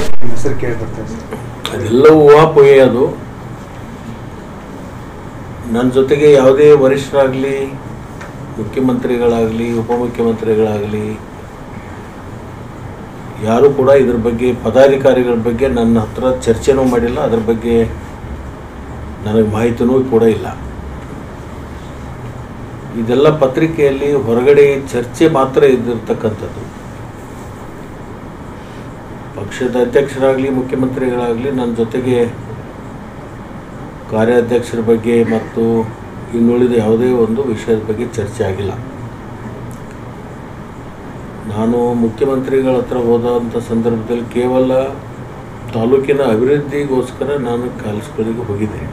ಹೆಸರು ಕೇಳ್ಬರ್ತಾರೆ ಸರ್. ಅದೆಲ್ಲವೂ ಊಹಾಪೋಹೆ. ಅದು ನನ್ನ ಜೊತೆಗೆ ಯಾವುದೇ ವರಿಷ್ಠರಾಗಲಿ, ಮುಖ್ಯಮಂತ್ರಿಗಳಾಗಲಿ, ಉಪಮುಖ್ಯಮಂತ್ರಿಗಳಾಗಲಿ ಯಾರೂ ಕೂಡ ಇದ್ರ ಬಗ್ಗೆ, ಪದಾಧಿಕಾರಿಗಳ ಬಗ್ಗೆ ನನ್ನ ಹತ್ರ ಚರ್ಚೆನೂ ಮಾಡಿಲ್ಲ. ಅದ್ರ ಬಗ್ಗೆ ನನಗೆ ಮಾಹಿತಿನೂ ಕೂಡ ಇಲ್ಲ. ಇದೆಲ್ಲ ಪತ್ರಿಕೆಯಲ್ಲಿ ಹೊರಗಡೆ ಚರ್ಚೆ ಮಾತ್ರ ಇದ್ದಿರ್ತಕ್ಕಂಥದ್ದು. ಪಕ್ಷದ ಅಧ್ಯಕ್ಷರಾಗಲಿ, ಮುಖ್ಯಮಂತ್ರಿಗಳಾಗಲಿ ನನ್ನ ಜೊತೆಗೆ ಕಾರ್ಯಾಧ್ಯಕ್ಷರ ಬಗ್ಗೆ ಮತ್ತು ಇನ್ನುಳಿದ ಯಾವುದೇ ಒಂದು ವಿಷಯದ ಬಗ್ಗೆ ಚರ್ಚೆ ಆಗಿಲ್ಲ. ನಾನು ಮುಖ್ಯಮಂತ್ರಿಗಳ ಹತ್ರ ಹೋದಂಥ ಸಂದರ್ಭದಲ್ಲಿ ಕೇವಲ ತಾಲೂಕಿನ ಅಭಿವೃದ್ಧಿಗೋಸ್ಕರ ನಾನು ಕೆಲಸಗಳಿಗೆ ಹೋಗಿದ್ದೆ.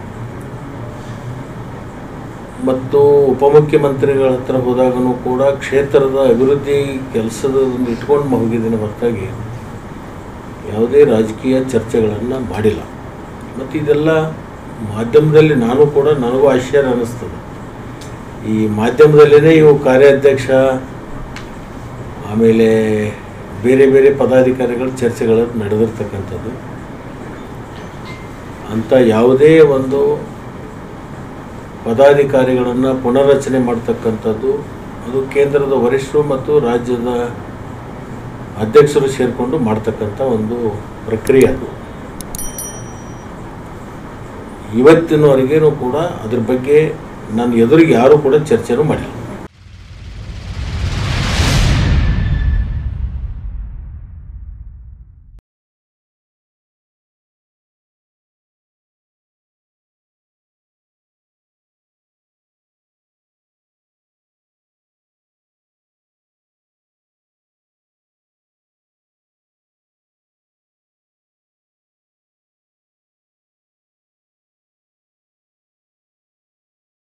ಮತ್ತು ಉಪಮುಖ್ಯಮಂತ್ರಿಗಳ ಹತ್ರ ಹೋದಾಗನೂ ಕೂಡ ಕ್ಷೇತ್ರದ ಅಭಿವೃದ್ಧಿ ಕೆಲಸದ ಇಟ್ಕೊಂಡು ಹೋಗಿದ್ದೀನಿ ಹೊರತಾಗಿ ಯಾವುದೇ ರಾಜಕೀಯ ಚರ್ಚೆಗಳನ್ನು ಮಾಡಿಲ್ಲ. ಮತ್ತು ಇದೆಲ್ಲ ಮಾಧ್ಯಮದಲ್ಲಿ ನಾನು ಕೂಡ, ನನಗೂ ಆಶ್ಚರ್ಯ ಅನ್ನಿಸ್ತದೆ. ಈ ಮಾಧ್ಯಮದಲ್ಲೇ ಇವು ಕಾರ್ಯಾಧ್ಯಕ್ಷ ಆಮೇಲೆ ಬೇರೆ ಬೇರೆ ಪದಾಧಿಕಾರಿಗಳ ಚರ್ಚೆಗಳು ನಡೆದಿರ್ತಕ್ಕಂಥದ್ದು. ಅಂಥ ಯಾವುದೇ ಒಂದು ಪದಾಧಿಕಾರಿಗಳನ್ನು ಪುನರ್ರಚನೆ ಮಾಡ್ತಕ್ಕಂಥದ್ದು ಅದು ಕೇಂದ್ರದ ವರಿಷ್ಠರು ಮತ್ತು ರಾಜ್ಯದ ಅಧ್ಯಕ್ಷರು ಸೇರಿಕೊಂಡು ಮಾಡ್ತಕ್ಕಂಥ ಒಂದು ಪ್ರಕ್ರಿಯೆ. ಅದು ಇವತ್ತಿನವರೆಗೇನೂ ಕೂಡ ಅದ್ರ ಬಗ್ಗೆ ನನ್ನ ಎದುರಿಗೆ ಯಾರೂ ಕೂಡ ಚರ್ಚೆನೂ ಮಾಡಿಲ್ಲ.